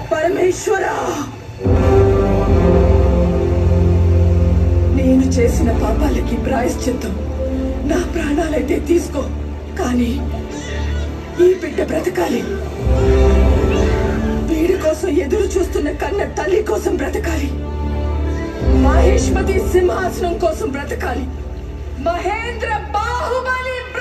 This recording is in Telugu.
పరమేశ్వరా, నేను చేసిన పాపాలకి ప్రాయశ్చిత్తం నా ప్రాణాలైతే తీసుకో, కానీ ఈ బిడ్డ బ్రతకాలి. వీడి కోసం ఎదురు చూస్తున్న కన్న తల్లి కోసం బ్రతకాలి. మహేష్మతి సింహాసనం కోసం బ్రతకాలి. మహేంద్ర బాహుబలి